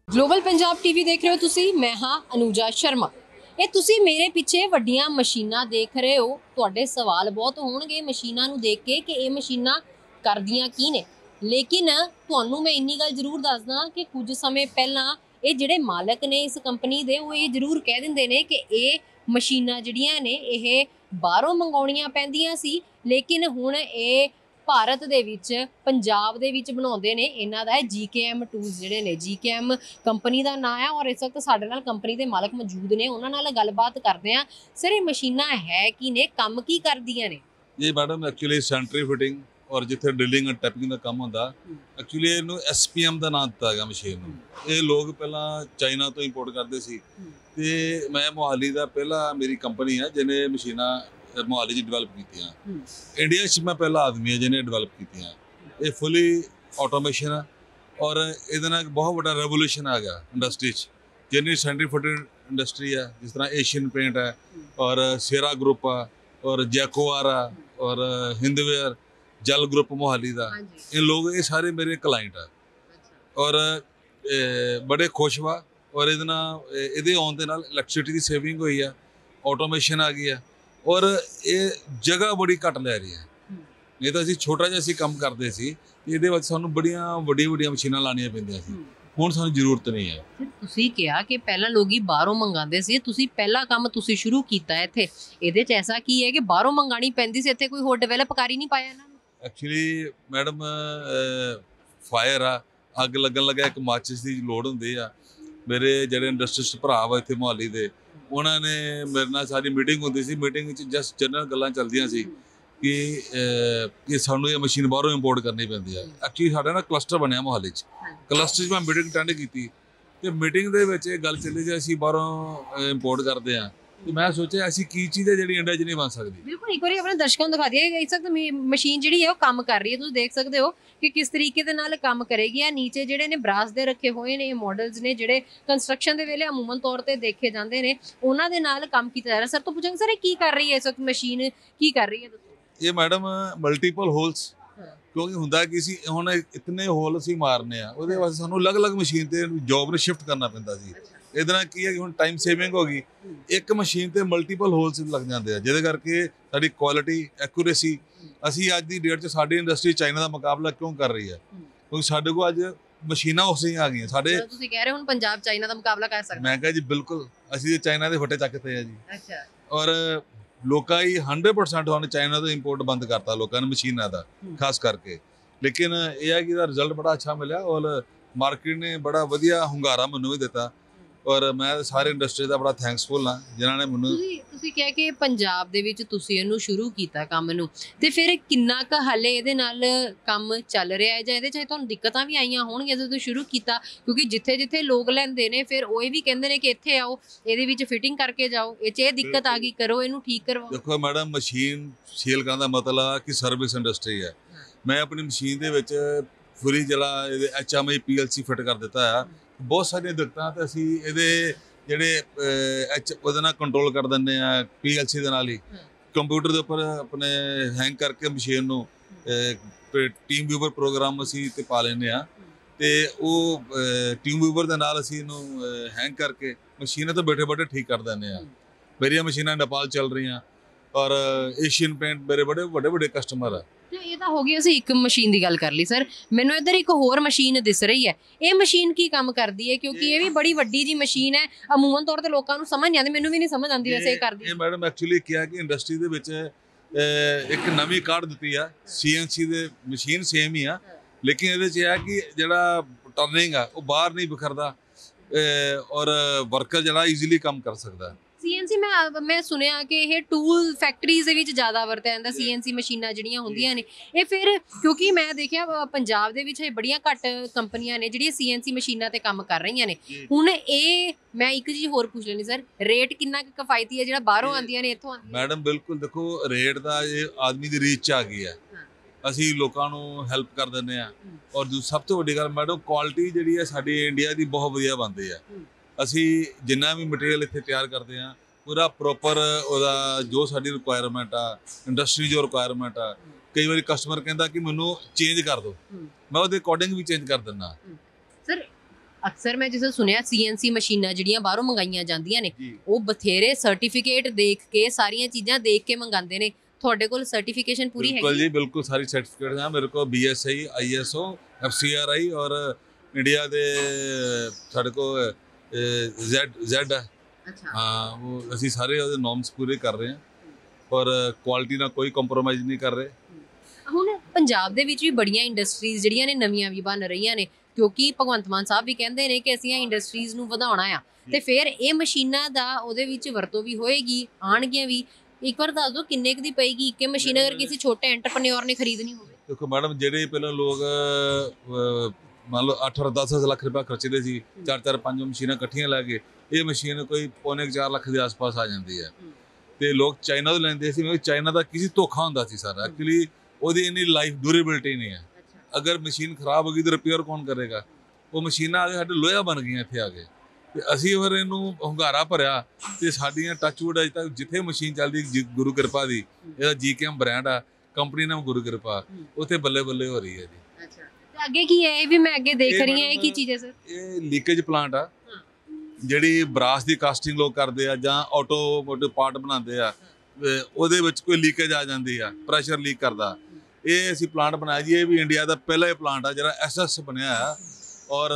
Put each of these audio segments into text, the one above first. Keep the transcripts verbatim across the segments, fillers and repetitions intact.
Global Punjab TV देख रहे हो तुसी, मैं हाँ अनुजा शर्मा। ये तुसी मेरे पिछे वड्डियां मशीनां देख रहे हो। तुहाडे सवाल बहुत होणगे मशीनां नूं देख के कि ये मशीनां करदियां की ने, लेकिन तुहानूं मैं इन्नी गल जरूर दसदा कि कुछ समय पहलां ये जिहड़े मालक ने इस कंपनी दे वो ये जरूर कह दिंदे ने कि ये मशीनां जिहड़ियां ने ये बाहरों मंगाउणियां पैंदियां सी, लेकिन हुण ये भारत दे विच पंजाब दे विच बनाउंदे ने। इन्हां दा जी के एम टूल्स जिहड़े ने, जी के एम कंपनी दा नाम है और इस वक्त साडे नाल कंपनी दे मालक मौजूद ने, उन्हां नाल गलबात करदे आ। सर ये मशीनां है की ने, कम की करदियां ने? ये मैडम एक्चुअली सेंट्री फिटिंग और जिथे ड्रिलिंग एंड टैपिंग का काम होंदा, एक्चुअली इनू एस पी एम का नाम दिता गया मशीन नूं। ये लोग पहला चाइना तो इंपोर्ट करते सी ते मैं मोहाली का पहला मेरी कंपनी है जिन्हें मशीनां मोहाली च डिवेलप कीतियां। इंडिया च मैं पहला आदमी है जिन्हें डिवेलप कीतियां। ये फुली ऑटोमेशन है और इहदे नाल बहुत बड़ा रेवोल्यूशन आ गया इंडस्ट्री च। जिन्नी सेंट्री फिटिंग इंडस्ट्री है, जिस तरह एशियन पेंट है और सेरा ग्रुप है और जैकोआर है और हिंदवेयर, जल ग्रुप मोहाली का, ये लोग ये सारे मेरे क्लाइंट है और ए, बड़े खुश वा। और ये आने के नाल इलैक्ट्रिसिटी की सेविंग हुई है, ऑटोमेशन आ गई है और ये जगह बड़ी घट लै रही है। नहीं तो असीं छोटा जिहा असीं काम करते सी, इहदे विच सानूं बड़ियां वड्डियां वड्डियां मशीनां लाणियां पैंदियां सी, हुण सानूं जरूरत नहीं है। तुसीं कहा कि पहला लोग ही बाहरों मंगाते सी, तुसीं पहला काम तुसीं शुरू कीता है इत्थे, इहदे च ऐसा की है कि बाहरों मंगानी पैंदी सी, इत्थे कोई होर डेवलप कर ही नहीं पाया इन्हां नूं? एक्चुअली मैडम फायर आ, अग लगन लगा एक माचिस की लोड़ हुंदी आ। मेरे जिहड़े इंडस्ट्रिस्ट भरा वा इत्थे मोहाली दे, उन्होंने मेरे नाल सारी मीटिंग होंदी सी। मीटिंग च जस्ट जनरल गल्लां चलदियां सी कि कि सानूं ये मशीन बाहरों इंपोर्ट करनी पैंदी है। एक्चुअली साडा ना क्लस्टर बनया मोहाली च, क्लस्टर च मैं मीटिंग अटेंड की ते मीटिंग दे विच इह गल चली कि असीं बाहरों इंपोर्ट करते हैं। तो मैं सोचा ऐसी की चीज़ है जिहड़ी इंडिया च नहीं बन सकती। बिल्कुल एक बार अपने दर्शकों को दिखा दिया इस वक्त मशीन जिहड़ी है वो काम कर रही है। तुम देख सकते हो कि किस तरीके दे नाल काम करेगी। आ नीचे जिहड़े ने ब्रास दे रखे हुए ने मॉडल्स ने जिहड़े कंस्ट्रक्शन दे वेले अमूमन तौर ते देखे जांदे ने, उन्हां दे नाल काम कीता जा रहा। सर तो पूछांगे सर की कर रही है इस वक्त मशीन, की कर रही है? ये मैडम मल्टीपल होल्स, क्योंकि हुंदा कि सी हुण इतने होल असीं मारने आ, उहदे वास्ते सानूं अलग अलग मशीन ते जॉब नूं शिफ्ट करना पैंदा सी। ਇਹਦੇ ਨਾਲ ਕੀ ਹੈ ਕਿ ਹੁਣ ਟਾਈਮ ਸੇਵਿੰਗ ਹੋ ਗਈ, ਇੱਕ ਮਸ਼ੀਨ ਤੇ ਮਲਟੀਪਲ ਹੋਲਸ ਲੱਗ ਜਾਂਦੇ ਆ, ਜਿਹਦੇ ਕਰਕੇ ਸਾਡੀ ਕੁਆਲਿਟੀ ਐਕੂਰੇਸੀ, ਅਸੀਂ ਅੱਜ ਦੀ ਡੇਟ 'ਚ ਸਾਡੀ ਇੰਡਸਟਰੀ ਚਾਈਨਾ ਦਾ ਮੁਕਾਬਲਾ ਕਿਉਂ ਕਰ ਰਹੀ ਹੈ? ਕਿਉਂਕਿ ਸਾਡੇ ਕੋਲ ਅੱਜ ਮਸ਼ੀਨਾਂ ਉਸੇ ਆ ਗਈਆਂ। ਸਾਡੇ ਤੁਸੀਂ ਕਹਿ ਰਹੇ ਹੁਣ ਪੰਜਾਬ ਚਾਈਨਾ ਦਾ ਮੁਕਾਬਲਾ ਕਰ ਸਕਦਾ? ਮੈਂ ਕਿਹਾ ਜੀ ਬਿਲਕੁਲ, ਅਸੀਂ ਚਾਈਨਾ ਦੇ ਫੱਟੇ ਚੱਕਦੇ ਆ ਜੀ। ਅੱਛਾ। ਔਰ ਲੋਕਾਂ ਹੀ ਹੰਡਰਡ ਪਰਸੈਂਟ ਉਹਨੇ ਚਾਈਨਾ ਤੋਂ ਇੰਪੋਰਟ ਬੰਦ ਕਰਤਾ ਲੋਕਾਂ ਨੇ ਮਸ਼ੀਨਾਂ ਦਾ ਖਾਸ ਕਰਕੇ। ਲੇਕਿਨ ਇਹ ਹੈ ਕਿ ਇਹਦਾ ਰਿਜ਼ਲਟ ਬੜਾ ਅੱਛਾ ਮਿਲਿਆ ਔਰ ਮਾਰਕੀਟ ਨੇ ਬੜਾ ਵਧੀਆ ਹੁੰਗਾਰਾ ਮੈਨੂੰ ਵੀ ਦਿੱਤਾ और मैं सारे इंडस्ट्री का बड़ा थैंक्सफुल हाँ जिन्होंने मैनू। तुसीं कह के पंजाब दे विच तुसीं इहनूं शुरू कीता काम नूं, ते फिर किन्ना क हाले इहदे नाल काम चल रहा है जां इहदे च तुहानूं दिक्कतां भी आईयां होणगीआं जदों तुसीं शुरू कीता? क्योंकि जिथे जिथे लोग लैंदे ने फिर ओह भी कहंदे ने कि इत्थे आओ, इहदे विच फिटिंग करके जाओ, इह च इह दिक्कत आ गई करो इहनूं ठीक करवाओ। देखो मैडम, मशीन सेल करने का मतलब कि सर्विस इंडस्ट्री है। मैं अपनी मशीन दे विच फुली जिहड़ा H M I P L C fit कर दिता है। बहुत सारिया दिक्कतां ते असीं इहदे जिहड़े एच उहदे नाल कंट्रोल कर दिंदे आ पी एल सी दे नाल ही, कंप्यूटर दे उपर अपने हैंग करके मशीन नूं टीम व्यूवर प्रोग्राम असीं ते पा लैंदे आ ते ओह टीम व्यूवर दे नाल असीं इहनूं हैंग करके मशीनां तो बैठे बैठे ठीक कर दिंदे आ। मेरियां मशीनां नेपाल चल रही और एशियन पेंट मेरे बड़े बड़े बड़े कस्टमर है। ਇਹ ਤਾਂ ਹੋ ਗਈ ਅਸੀਂ ਇੱਕ ਮਸ਼ੀਨ ਦੀ ਗੱਲ ਕਰ ਲਈ। ਸਰ ਮੈਨੂੰ ਇੱਧਰ ਇੱਕ ਹੋਰ ਮਸ਼ੀਨ ਦਿਸ ਰਹੀ ਹੈ, ਇਹ ਮਸ਼ੀਨ ਕੀ ਕੰਮ ਕਰਦੀ ਹੈ? ਕਿਉਂਕਿ ਇਹ ਵੀ ਬੜੀ ਵੱਡੀ ਜੀ ਮਸ਼ੀਨ ਹੈ, ਅਮੂਮਨ ਤੌਰ ਤੇ ਲੋਕਾਂ ਨੂੰ ਸਮਝ ਨਹੀਂ ਆਉਂਦੀ, ਮੈਨੂੰ ਵੀ ਨਹੀਂ ਸਮਝ ਆਉਂਦੀ ਵੈਸੇ ਇਹ ਕਰਦੀ। ਇਹ ਮੈਡਮ ਐਕਚੁਅਲੀ ਕਿਹਾ ਕਿ ਇੰਡਸਟਰੀ ਦੇ ਵਿੱਚ ਇੱਕ ਨਵੀਂ ਕਾਢ ਦਿੱਤੀ ਆ, ਸੀ ਐਨ ਸੀ ਦੇ ਮਸ਼ੀਨ ਸੇਮ ਹੀ ਆ, ਲੇਕਿਨ ਇਹਦੇ 'ਚ ਇਹ ਹੈ ਕਿ ਜਿਹੜਾ ਟਰਨਿੰਗ ਆ ਉਹ ਬਾਹਰ ਨਹੀਂ ਬਿਖਰਦਾ ਔਰ ਵਰਕਰ ਜਿਹੜਾ ਈਜ਼ੀਲੀ ਕੰਮ ਕਰ ਸਕਦਾ। सी एन सी मैं मैं सुनिया कि यह टूल फैक्टरीज ज़्यादा वरत्या जाता सी एन सी मशीनां जिहड़ियां होंदियां ने, ये फिर क्योंकि मैं देखिया पंजाब दे विच बड़ियां घट कंपनियां ने जिहड़ियां सी एन सी मशीनां ते काम कर रही ने। हुण ये मैं एक चीज़ होर पूछ लैनी सर, रेट कितना किफायती है जिहड़ा बाहरों आंदियां ने इत्थों? मैडम बिल्कुल देखो, रेट का ये आदमी की रीच आ गई है, ਅਸੀਂ ਲੋਕਾਂ ਨੂੰ ਹੈਲਪ ਕਰ ਦਿੰਦੇ ਆ ਔਰ ਜੋ ਸਭ ਤੋਂ ਵੱਡੀ ਗੱਲ ਮੈਡਮ, ਕੁਆਲਿਟੀ ਜਿਹੜੀ ਹੈ ਸਾਡੀ ਇੰਡੀਆ ਦੀ ਬਹੁਤ ਵਧੀਆ ਬਣਦੀ ਹੈ। ਅਸੀਂ ਜਿੰਨਾ ਵੀ ਮਟੀਰੀਅਲ ਇੱਥੇ ਤਿਆਰ ਕਰਦੇ ਆ पूरा प्रॉपर ਉਹਦਾ ਜੋ ਸਾਡੀ ਰਿਕੁਆਇਰਮੈਂਟ ਆ, ਇੰਡਸਟਰੀ ਜੋ ਰਿਕੁਆਇਰਮੈਂਟ ਆ, ਕਈ ਵਾਰੀ ਕਸਟਮਰ ਕਹਿੰਦਾ ਕਿ ਮੈਨੂੰ ਚੇਂਜ ਕਰ ਦਿਓ, ਮੈਂ ਉਹਦੇ ਅਕੋਰਡਿੰਗ ਵੀ ਚੇਂਜ ਕਰ ਦਿੰਦਾ। ਸਰ ਅਕਸਰ ਮੈਂ ਜਿਵੇਂ ਸੁਣਿਆ ਸੀਐਨਸੀ ਮਸ਼ੀਨਾਂ ਜਿਹੜੀਆਂ ਬਾਹਰੋਂ ਮੰਗਾਈਆਂ ਜਾਂਦੀਆਂ ਨੇ ਜੀ ਉਹ ਬਥੇਰੇ ਸਰਟੀਫਿਕੇਟ ਦੇਖ ਕੇ ਸਾਰੀਆਂ ਚੀਜ਼ਾਂ ਦੇਖ ਕੇ ਮੰਗਾਉਂਦੇ ਨੇ। ਤੁਹਾਡੇ ਕੋਲ ਸਰਟੀਫਿਕੇਸ਼ਨ ਪੂਰੀ बिल्कुल ਹੈਗੀ? जी बिल्कुल सारी सर्टिफिकेट हैं मेरे को B S I I S O F C R I और इंडिया दे साढ़े को जेड जेड है ਅੱਛਾ। हाँ वो ਅਸੀਂ ਸਾਰੇ ਉਹਦੇ ਨੋਰਮਸ ਪੂਰੇ ਕਰ ਰਹੇ ਹਾਂ ਔਰ ਕੁਆਲਿਟੀ ਨਾਲ ਕੋਈ ਕੰਪਰੋਮਾਈਜ਼ ਨਹੀਂ ਕਰ ਰਹੇ। ਹੁਣ ਪੰਜਾਬ ਦੇ ਵਿੱਚ ਵੀ ਬੜੀਆਂ ਇੰਡਸਟਰੀਜ਼ ਜਿਹੜੀਆਂ ਨੇ ਨਵੀਆਂ ਵੀ ਬਣ ਰਹੀਆਂ ਨੇ ਕਿਉਂਕਿ ਭਗਵੰਤ ਮਾਨ ਸਾਹਿਬ ਵੀ ਕਹਿੰਦੇ ਨੇ ਕਿ ਅਸੀਂ ਇਹ ਇੰਡਸਟਰੀਜ਼ ਨੂੰ ਵਧਾਉਣਾ ਆ ਤੇ ਫਿਰ ਇਹ ਮਸ਼ੀਨਾਂ ਦਾ ਉਹਦੇ ਵਿੱਚ ਵਰਤੋਂ ਵੀ ਹੋਏਗੀ, ਆਣਗੀਆਂ ਵੀ। ਇੱਕ ਵਾਰ ਦੱਸ ਦਿਓ ਕਿੰਨੇ ਕੁ ਦੀ ਪਏਗੀ ਇੱਕ ਮਸ਼ੀਨ ਅਗਰ ਕਿਸੇ ਛੋਟੇ ਐਂਟਰਪ੍ਰੈਨਿਓਰ ਨੇ ਖਰੀਦਣੀ ਹੋਵੇ? ਦੇਖੋ ਮੈਡਮ ਜਿਹੜੇ ਪਹਿਲਾਂ ਲੋਕ ਮੰਨ ਲਓ ਅੱਠ ਅੱਠ ਦਸ ਲੱਖ ਰੁਪਏ ਖਰਚਦੇ ਸੀ ਚਾਰ ਚਾਰ ਪੰਜ ਮਸ਼ੀਨਾਂ ਇਕੱਠੀਆਂ ਲੈ ਕੇ ਇਹ ਮਸ਼ੀਨ ਕੋਈ ਪੌਣੇ ਚਾਰ ਲੱਖ ਦੇ ਆਸ-ਪਾਸ ਆ ਜਾਂਦੀ ਹੈ ਤੇ ਲੋਕ ਚਾਈਨਾ ਤੋਂ ਲੈਂਦੇ ਸੀ। ਮੈਂ ਚਾਈਨਾ ਦਾ ਕਿਸੇ ਧੋਖਾ ਹੁੰਦਾ ਸੀ ਸਾਰਾ। ਐਕਚੁਅਲੀ ਉਹਦੀ ਇੰਨੀ ਲਾਈਫ ਡਿਊਰੇਬਿਲਟੀ ਨਹੀਂ ਹੈ। ਅਗਰ ਮਸ਼ੀਨ ਖਰਾਬ ਹੋ ਗਈ ਤਾਂ ਰਿਪੇਅਰ ਕੌਣ ਕਰੇਗਾ? ਉਹ ਮਸ਼ੀਨਾਂ ਆ ਕੇ ਸਾਡੇ ਲੋਹਾ ਬਣ ਗਈਆਂ ਇੱਥੇ ਆ ਕੇ ਤੇ ਅਸੀਂ ਫਿਰ ਇਹਨੂੰ ਹੁੰਗਾਰਾ ਭਰਿਆ ਤੇ ਸਾਡੀਆਂ ਟੱਚਵੁੱਡ ਅਜੇ ਤੱਕ ਜਿੱਥੇ ਮਸ਼ੀਨ ਚੱਲਦੀ ਗੁਰੂ ਕਿਰਪਾ ਦੀ ਇਹਦਾ ਜੀ ਕੇ ਐਮ ਬ੍ਰਾਂਡ ਆ ਕੰਪਨੀ ਨਾਮ ਗੁਰੂ ਕਿਰਪਾ ਉੱਥੇ ਬੱਲੇ ਬੱਲੇ ਹੋ ਰਹੀ ਹੈ ਜੀ। ਅੱਛਾ ਤੇ ਅੱਗੇ ਕੀ ਹੈ? ਇਹ ਵੀ ਮੈਂ ਅੱਗੇ ਦੇਖ ਰਹੀ ਹਾਂ। ਇਹ ਕੀ ਚੀਜ਼ ਹੈ ਸਰ? ਇਹ ਲੀਕੇਜ ਪਲਾਂਟ ਆ ਜਿਹੜੀ ਬਰਾਸ ਦੀ ਕਾਸਟਿੰਗ ਲੋਕ ਕਰਦੇ ਆ ਜਾਂ ਆਟੋਮੋਟਿਵ ਪਾਰਟ ਬਣਾਉਂਦੇ ਆ ਉਹਦੇ ਵਿੱਚ ਕੋਈ ਲੀਕੇਜ ਆ ਜਾਂਦੀ ਆ ਪ੍ਰੈਸ਼ਰ ਲੀਕ ਕਰਦਾ। ਇਹ ਅਸੀਂ ਪਲਾਂਟ ਬਣਾਇਆ ਜੀ। ਇਹ ਵੀ ਇੰਡੀਆ ਦਾ ਪਹਿਲਾ ਹੀ ਪਲਾਂਟ ਆ ਜਿਹੜਾ ਐਸ ਐਸ ਬਣਿਆ ਆ ਔਰ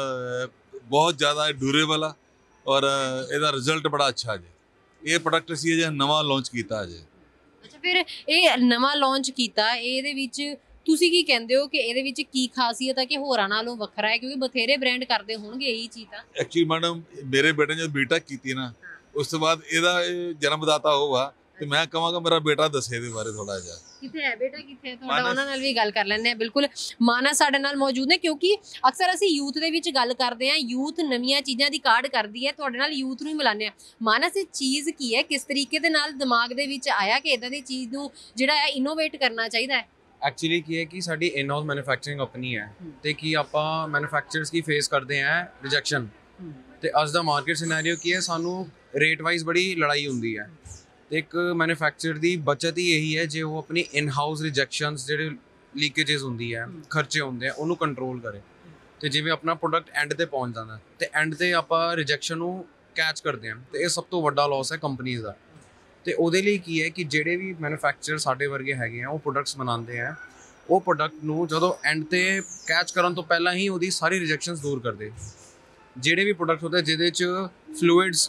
ਬਹੁਤ ਜ਼ਿਆਦਾ ਡਿਊਰੇਬਲ ਆ ਔਰ ਇਹਦਾ ਰਿਜ਼ਲਟ ਬੜਾ ਅੱਛਾ ਜੀ। ਇਹ ਪ੍ਰੋਡਕਟ ਅਸੀਂ ਅਜੇ ਨਵਾਂ ਲਾਂਚ ਕੀਤਾ ਜੀ। ਅੱਛਾ ਫਿਰ ਇਹ ਨਵਾਂ ਲਾਂਚ ਕੀਤਾ ਇਹਦੇ ਵਿੱਚ ਤੁਸੀਂ ਕੀ ਕਹਿੰਦੇ ਹੋ ਕਿ ਇਹਦੇ ਵਿੱਚ ਕੀ ਖਾਸੀਅਤ ਹੈ ਕਿ ਹੋਰਾਂ ਨਾਲੋਂ ਵੱਖਰਾ ਹੈ? ਕਿਉਂਕਿ ਬਥੇਰੇ ਬ੍ਰਾਂਡ ਕਰਦੇ ਹੋਣਗੇ ਇਹੀ ਚੀਜ਼ ਤਾਂ। ਐਕਚੁਅਲੀ ਮੈਡਮ ਮੇਰੇ ਬੇਟੇ ਨੇ ਜਦ ਬੀਟੈਕ ਕੀਤੀ ਨਾ ਉਸ ਤੋਂ ਬਾਅਦ ਇਹਦਾ ਜਨਮਦਾਤਾ ਹੋਊਗਾ ਤੇ ਮੈਂ ਕਹਾਂਗਾ ਮੇਰਾ ਬੇਟਾ ਦੱਸੇ ਇਹਦੇ ਬਾਰੇ ਥੋੜਾ ਜਿਹਾ। ਕਿੱਥੇ ਹੈ ਬੇਟਾ? ਕਿੱਥੇ ਹੈ ਤੁਹਾਡਾ? ਉਹਨਾਂ ਨਾਲ ਵੀ ਗੱਲ ਕਰ ਲੈਂਦੇ ਆ। ਬਿਲਕੁਲ ਮਾਨਸ ਸਾਡੇ ਨਾਲ ਮੌਜੂਦ ਨੇ ਕਿਉਂਕਿ ਅਕਸਰ ਅਸੀਂ ਯੂਥ ਦੇ ਵਿੱਚ ਗੱਲ ਕਰਦੇ ਆ। ਯੂਥ ਨਵੀਆਂ ਚੀਜ਼ਾਂ ਦੀ ਕਾਢ ਕਰਦੀ ਹੈ। ਤੁਹਾਡੇ ਨਾਲ ਯੂਥ ਨੂੰ ਹੀ ਮਿਲਾਉਂਦੇ ਆ। ਮਾਨਸ ਇਹ ਚੀਜ਼ ਕੀ ਹੈ? ਕਿਸ ਤਰੀਕੇ ਦੇ ਨਾਲ ਦਿਮਾਗ ਦੇ ਵਿੱਚ ਆਇਆ ਕਿ ਇਦਾਂ ਦੀ ਚੀਜ਼ ਨੂੰ ਜਿਹੜਾ ਹੈ ਇਨੋਵੇਟ ਕਰਨਾ ਚਾਹੀਦਾ ਹੈ? एक्चुअली की है कि sari in house manufacturing company है तो कि आप मैन्युफैक्चरर्स की फेस करते हैं रिजेक्शन तो अज का मार्केट सिनेरियो की है सानू रेट वाइज बड़ी लड़ाई होंगी है तो एक मैन्युफैक्चर की बचत ही यही है जो वो अपनी इन हाउस रिजेक्शनस जो लीकेजेस होंगी है खर्चे होंगे हैं उन्होंने कंट्रोल करे तो जिवें अपना प्रोडक्ट एंड ते पहुँच जाता है तो एंड ते आप रिजेक्शन कैच करते हैं तो यह सब तो वड्डा लॉस है कंपनीज़ का। तो ਉਹਦੇ ਲਈ ਕੀ ਹੈ ਕਿ ਜਿਹੜੇ ਵੀ ਮੈਨੂਫੈਕਚਰਰ ਸਾਡੇ ਵਰਗੇ ਹੈਗੇ ਆ ਉਹ ਪ੍ਰੋਡਕਟਸ ਬਣਾਉਂਦੇ ਆ ਉਹ ਪ੍ਰੋਡਕਟ ਨੂੰ ਜਦੋਂ ਐਂਡ ਤੇ ਕੈਚ ਕਰਨ ਤੋਂ ਪਹਿਲਾਂ ਹੀ ਉਹਦੀ ਸਾਰੀ ਰਿਜੈਕਸ਼ਨਸ ਦੂਰ ਕਰਦੇ। ਜਿਹੜੇ ਵੀ ਪ੍ਰੋਡਕਟ ਹੁੰਦੇ ਜਿਹਦੇ 'ਚ ਫਲੂਇਡਸ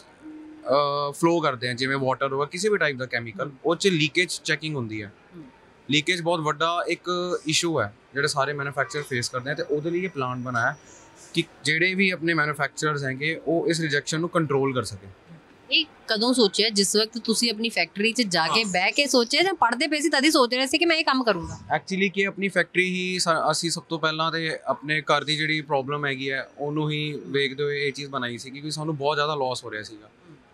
ਫਲੋ ਕਰਦੇ ਆ ਜਿਵੇਂ ਵਾਟਰ ਹੋਵੇ ਕਿਸੇ ਵੀ ਟਾਈਪ ਦਾ ਕੈਮੀਕਲ ਉਹ 'ਚ ਲੀਕੇਜ ਚੈਕਿੰਗ ਹੁੰਦੀ ਹੈ। ਲੀਕੇਜ ਬਹੁਤ ਵੱਡਾ ਇੱਕ ਇਸ਼ੂ ਹੈ ਜਿਹੜੇ ਸਾਰੇ ਮੈਨੂਫੈਕਚਰਰ ਫੇਸ ਕਰਦੇ ਆ ਤੇ ਉਹਦੇ ਲਈ ਇਹ ਪਲਾਂਟ ਬਣਾਇਆ ਕਿ ਜਿਹੜੇ ਵੀ ਆਪਣੇ ਮੈਨੂਫੈਕਚਰਰਸ ਹੈਗੇ ਉਹ ਇਸ ਰਿਜੈਕਸ਼ਨ ਨੂੰ ਕੰਟਰੋਲ ਕਰ ਸਕੇ। ਇਹ ਕਦੋਂ ਸੋਚਿਆ? ਜਿਸ ਵਕਤ ਤੁਸੀਂ ਆਪਣੀ ਫੈਕਟਰੀ 'ਚ ਜਾ ਕੇ ਬਹਿ ਕੇ ਸੋਚਿਆ ਜਾਂ ਪੜ੍ਹਦੇ ਪਏ ਸੀ ਤਦ ਹੀ ਸੋਚ ਰਹੇ ਸੀ ਕਿ ਮੈਂ ਇਹ ਕੰਮ ਕਰੂੰਗਾ? ਐਕਚੁਅਲੀ ਕਿ ਆਪਣੀ ਫੈਕਟਰੀ ਹੀ ਅਸੀਂ ਸਭ ਤੋਂ ਪਹਿਲਾਂ ਤੇ ਆਪਣੇ ਘਰ ਦੀ ਜਿਹੜੀ ਪ੍ਰੋਬਲਮ ਹੈਗੀ ਹੈ ਉਹਨੂੰ ਹੀ ਵੇਖਦੇ ਹੋਏ ਇਹ ਚੀਜ਼ ਬਣਾਈ ਸੀ ਕਿਉਂਕਿ ਸਾਨੂੰ ਬਹੁਤ ਜ਼ਿਆਦਾ ਲਾਸ ਹੋ ਰਿਹਾ ਸੀਗਾ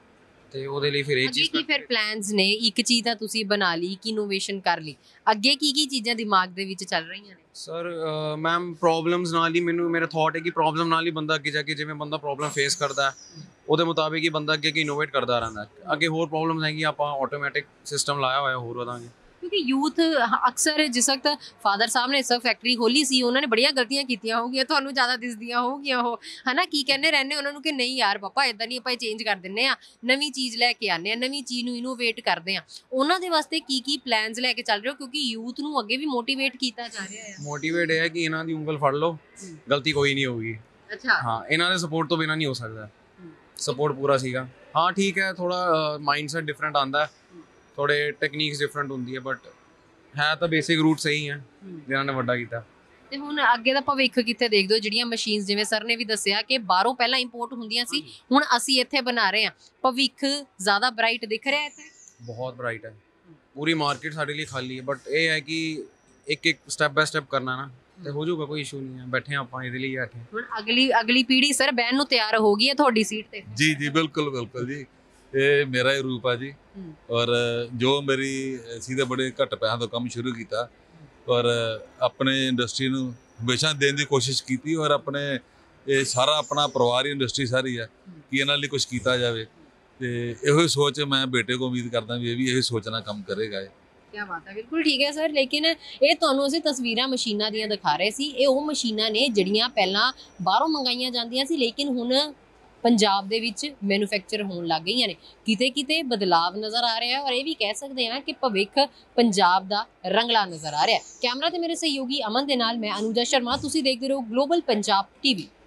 ਤੇ ਉਹਦੇ ਲਈ ਫਿਰ ਇਹ ਚੀਜ਼ ਕੀ ਫਿਰ ਪਲਾਨਸ ਨੇ? ਇੱਕ ਚੀਜ਼ ਤਾਂ ਤੁਸੀਂ ਬਣਾ ਲਈ ਕਿ ਇਨੋਵੇਸ਼ਨ ਕਰ ਲਈ, ਅੱਗੇ ਕੀ ਕੀ ਚੀਜ਼ਾਂ ਦਿਮਾਗ ਦੇ ਵਿੱਚ ਚੱਲ ਰਹੀਆਂ ਨੇ? ਸਰ ਮੈਮ ਪ੍ਰੋਬਲਮਸ ਨਾਲ ਹੀ ਮੈਨੂੰ ਮੇਰਾ ਥਾਟ ਹੈ ਕਿ ਪ੍ਰੋਬਲਮ ਨਾਲ ਹੀ ਬੰਦਾ ਅੱਗੇ ਜਾ ਕੇ ਜਿਵੇਂ ਬੰਦਾ ਪ੍ਰੋਬਲਮ ਫੇਸ ਕਰਦਾ ਉਹਦੇ ਮੁਤਾਬਿਕ ਹੀ ਬੰਦਾ ਅੱਗੇ ਕੀ ਇਨੋਵੇਟ ਕਰਦਾ ਰਹਿੰਦਾ। ਅੱਗੇ ਹੋਰ ਪ੍ਰੋਬਲਮਸ ਹੈਗੀਆਂ ਆਪਾਂ ਆਟੋਮੈਟਿਕ ਸਿਸਟਮ ਲਾਇਆ ਹੋਇਆ ਹੋਰ ਵਧਾਂਗੇ ਕਿਉਂਕਿ ਯੂਥ ਅਕਸਰ ਜਿਸ ਵਕਤ ਫਾਦਰ ਸਾਹਿਬ ਨੇ ਇਸ ਫੈਕਟਰੀ ਖੋਲੀ ਸੀ ਉਹਨਾਂ ਨੇ ਬੜੀਆਂ ਗਲਤੀਆਂ ਕੀਤੀਆਂ ਹੋਊਗੀਆਂ ਤੁਹਾਨੂੰ ਜ਼ਿਆਦਾ ਦਿਸਦੀਆਂ ਹੋਊਗੀਆਂ ਉਹ ਹਨਾ ਕੀ ਕਹਿੰਦੇ ਰਹਿੰਦੇ ਉਹਨਾਂ ਨੂੰ ਕਿ ਨਹੀਂ ਯਾਰ ਪਾਪਾ ਇਦਾਂ ਨਹੀਂ ਆਪਾਂ ਚੇਂਜ ਕਰ ਦਿੰਦੇ ਆ ਨਵੀਂ ਚੀਜ਼ ਲੈ ਕੇ ਆਉਂਦੇ ਆ ਨਵੀਂ ਚੀਜ਼ ਨੂੰ ਇਨੋਵੇਟ ਕਰਦੇ ਆ ਉਹਨਾਂ ਦੇ ਵਾਸਤੇ ਕੀ ਕੀ ਪਲਾਨਸ ਲੈ ਕੇ ਚੱਲ ਰਹੇ ਹੋ ਕਿਉਂਕਿ ਯੂਥ ਨੂੰ ਅੱਗੇ ਵੀ ਮੋਟੀਵੇਟ ਕੀਤਾ ਜਾ ਰਿਹਾ ਹੈ। ਮੋਟੀਵੇਟ ਹੈ ਕਿ ਇਹਨਾਂ ਦੀ ਉਂਗਲ ਫੜ ਲਓ ਗਲਤੀ ਕੋਈ ਨਹੀਂ ਹੋਊਗੀ। ਅੱਛਾ ਹਾਂ ਇਹਨਾਂ ਦੇ ਸਪੋਰਟ ਤੋਂ ਬਿਨਾਂ ਨਹੀਂ ਹੋ ਸਕਦਾ। ਸਪੋਰਟ ਪੂਰਾ ਸੀਗਾ। ਹਾਂ ਠੀਕ ਹੈ ਥੋੜਾ ਮਾਈਂਡਸੈਟ ਡਿਫਰੈਂਟ ਆਉਂਦਾ ਥੋੜੇ ਟੈਕਨੀਕਸ ਡਿਫਰੈਂਟ ਹੁੰਦੀ ਹੈ ਬਟ ਹੈ ਤਾਂ ਬੇਸਿਕ ਰੂਟ ਸਹੀ ਹੈ ਜਿਹਨਾਂ ਨੇ ਵੱਡਾ ਕੀਤਾ। ਤੇ ਹੁਣ ਅੱਗੇ ਦਾ ਭਵਿੱਖ ਕਿੱਥੇ ਦੇਖਦੇ ਹੋ? ਜਿਹੜੀਆਂ ਮਸ਼ੀਨਸ ਜਿਵੇਂ ਸਰ ਨੇ ਵੀ ਦੱਸਿਆ ਕਿ ਬਾਹਰੋਂ ਪਹਿਲਾਂ ਇੰਪੋਰਟ ਹੁੰਦੀਆਂ ਸੀ ਹੁਣ ਅਸੀਂ ਇੱਥੇ ਬਣਾ ਰਹੇ ਹਾਂ ਭਵਿੱਖ ਜ਼ਿਆਦਾ ਬ੍ਰਾਈਟ ਦਿਖ ਰਿਹਾ ਇੱਥੇ? ਬਹੁਤ ਬ੍ਰਾਈਟ ਹੈ ਪੂਰੀ ਮਾਰਕੀਟ ਸਾਡੇ ਲਈ ਖਾਲੀ ਹੈ ਬਟ ਇਹ ਹੈ ਕਿ ਇੱਕ ਇੱਕ ਸਟੈਪ ਬਾय ਸਟੈਪ ਕਰਨਾ ਨਾ ਤੇ ਹੋ ਜਾਊਗਾ ਕੋਈ ਇਸ਼ੂ ਨਹੀਂ ਹੈ ਬੈਠੇ ਆਪਾਂ ਇਹਦੇ ਲਈ ਬੈਠੇ। ਹੁਣ ਅਗਲੀ ਅਗਲੀ ਪੀੜ੍ਹੀ ਸਰ ਬਹਿਣ ਨੂੰ ਤਿਆਰ ਹੋ ਗਈ ਹੈ ਤੁਹਾਡੀ ਸੀਟ ਤੇ? ਜੀ ਜੀ ਬਿਲਕੁਲ ਬਿਲਕੁਲ ਜੀ ਇਹ ਮੇਰਾ ਹੀ ਰੂਪ ਆ ਜੀ ਔਰ ਜੋ ਮੇਰੀ ਅਸੀਂ ਤਾਂ ਬੜੇ ਘੱਟ ਪੈਸਿਆਂ ਤੋਂ ਕੰਮ ਸ਼ੁਰੂ ਕੀਤਾ ਔਰ ਆਪਣੇ ਇੰਡਸਟਰੀ ਨੂੰ ਹਮੇਸ਼ਾ ਦੇਣ ਦੀ ਕੋਸ਼ਿਸ਼ ਕੀਤੀ ਔਰ ਆਪਣੇ ਇਹ ਸਾਰਾ ਆਪਣਾ ਪਰਿਵਾਰ ਹੀ ਇੰਡਸਟਰੀ ਸਾਰੀ ਆ ਕਿ ਇਹਨਾਂ ਲਈ ਕੁਝ ਕੀਤਾ ਜਾਵੇ ਤੇ ਇਹੋ ਹੀ ਸੋਚ ਮੈਂ ਬੇਟੇ ਕੋਲ ਉਮੀਦ ਕਰਦਾ ਵੀ ਇਹ ਵੀ ਇਹੀ ਸੋਚ ਨਾਲ ਕੰਮ ਕਰੇਗਾ। क्या बात है, बिल्कुल ठीक है सर। लेकिन ਇਹ ਤੁਹਾਨੂੰ ਅਸੀਂ ਤਸਵੀਰਾਂ ਮਸ਼ੀਨਾਂ ਦੀਆਂ ਦਿਖਾ ਰਹੇ ਸੀ, ਇਹ ਉਹ ਮਸ਼ੀਨਾਂ ਨੇ ਜਿਹੜੀਆਂ ਪਹਿਲਾਂ ਬਾਹਰੋਂ ਮੰਗਾਈਆਂ ਜਾਂਦੀਆਂ ਸੀ, ਲੇਕਿਨ ਹੁਣ ਪੰਜਾਬ ਦੇ ਵਿੱਚ ਮੈਨੂਫੈਕਚਰ ਹੋਣ ਲੱਗ ਗਈਆਂ ਨੇ। ਕਿਤੇ ਕਿਤੇ ਬਦਲਾਵ ਨਜ਼ਰ ਆ ਰਿਹਾ ਹੈ ਔਰ ਇਹ ਵੀ ਕਹਿ ਸਕਦੇ ਹਾਂ ਕਿ ਭਵਿੱਖ ਪੰਜਾਬ ਦਾ ਰੰਗਲਾ ਨਜ਼ਰ ਆ ਰਿਹਾ ਹੈ। ਕੈਮਰਾ ਤੇ ਮੇਰੇ ਸਹਿਯੋਗੀ ਅਮਨ ਦੇ ਨਾਲ ਮੈਂ ਅਨੂਜਾ ਸ਼ਰਮਾ, ਤੁਸੀਂ ਦੇਖਦੇ ਰਹੋ ਗਲੋਬਲ ਪੰਜਾਬ ਟੀਵੀ।